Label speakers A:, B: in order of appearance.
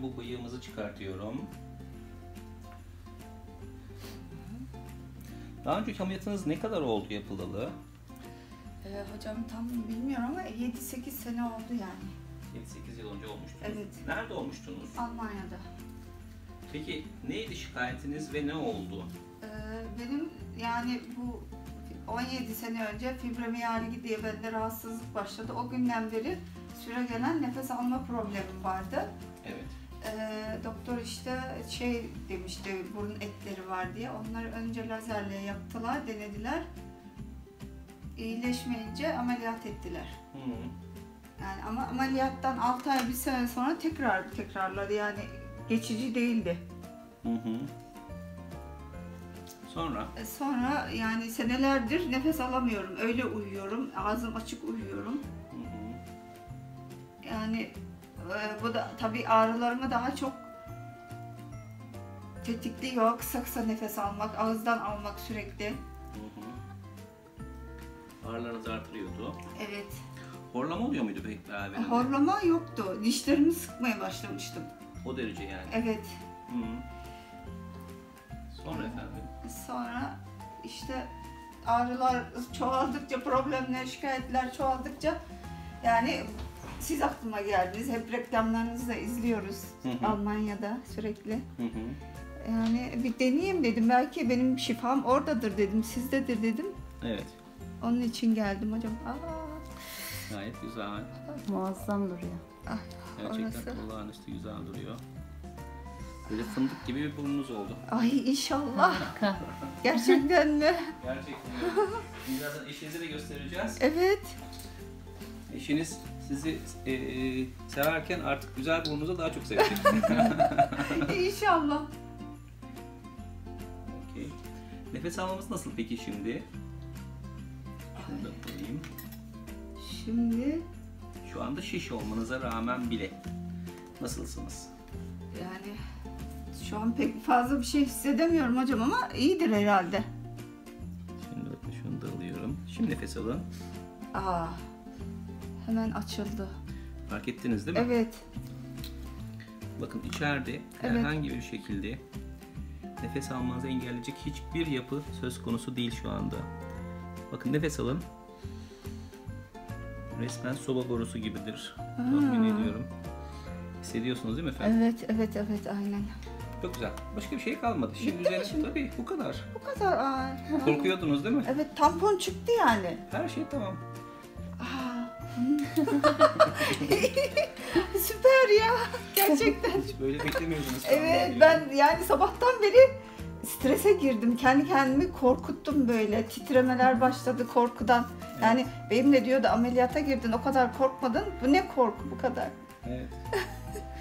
A: önce bu bıyığımızı çıkartıyorum. Daha önceki ameliyatınız ne kadar oldu yapılalı?
B: Hocam tam bilmiyorum ama 7-8 sene oldu yani.
A: 7-8 yıl önce olmuştunuz.
B: Evet.
A: Nerede olmuştunuz?
B: Almanya'da.
A: Peki neydi şikayetiniz ve ne oldu?
B: Benim yani bu 17 sene önce fibromiyalgi diye bende rahatsızlık başladı. O günden beri süregelen nefes alma problemim vardı.
A: Evet.
B: Doktor işte şey demişti, burun etleri var diye. Onları önce lazerle yaptılar, denediler. İyileşmeyince ameliyat ettiler. Yani ama ameliyattan 6 ay, bir sene sonra tekrarladı, yani geçici değildi. Sonra yani senelerdir nefes alamıyorum, öyle uyuyorum, ağzım açık uyuyorum. Yani bu da tabii ağrılarımı daha çok tetikliyor, kısa kısa nefes almak, ağızdan almak sürekli.
A: Ağrılarınızı artırıyordu.
B: Evet.
A: Horlama oluyor muydu pek beraberinde?
B: Horlama yoktu, dişlerimi sıkmaya başlamıştım.
A: O derece yani.
B: Evet.
A: Sonra efendim?
B: Sonra işte ağrılar çoğaldıkça, problemler, şikayetler çoğaldıkça yani siz aklıma geldiniz. Hep reklamlarınızı da izliyoruz Almanya'da sürekli. Yani bir deneyeyim dedim. Belki benim şifam oradadır dedim, sizdedir dedim.
A: Evet.
B: Onun için geldim hocam.
A: Gayet güzel.
C: Muazzam duruyor.
A: Gerçekten olağanüstü güzel duruyor. Böyle fındık gibi bir burnunuz oldu.
B: Ay inşallah. Gerçekten mi?
A: Gerçekten. Birazdan eşinize de göstereceğiz.
B: Evet.
A: Eşiniz sizi severken artık güzel burnunuzu daha çok sevecek.
B: İnşallah.
A: Okay. Nefes almamız nasıl peki şimdi? Şunu da koyayım.
B: Şimdi
A: şu anda şiş olmanıza rağmen bile nasılsınız?
B: Yani şu an pek fazla bir şey hissedemiyorum hocam ama iyidir herhalde.
A: Şimdi bakın şunu da alıyorum. Şimdi nefes alın.
B: Hemen açıldı.
A: Fark ettiniz değil mi?
B: Evet.
A: Bakın içeride herhangi bir şekilde nefes almanızı engelleyecek hiçbir yapı söz konusu değil şu anda. Bakın nefes alın. Resmen soba borusu gibidir. Tahmin ediyorum. Hissediyorsunuz değil mi efendim?
B: Evet aynen.
A: Çok güzel. Başka bir şey kalmadı. Şimdi üzerine tabii bu kadar.
B: Bu kadar.
A: Korkuyordunuz değil mi?
B: Evet, tampon çıktı yani.
A: Her şey tamam.
B: Süper ya. Gerçekten.
A: Hiç böyle beklemiyordunuz.
B: Evet, ben yani sabahtan beri strese girdim. Kendi kendimi korkuttum böyle. Titremeler başladı korkudan. Yani benimle diyordu ameliyata girdin, o kadar korkmadın. Bu ne korku bu kadar?
A: Evet.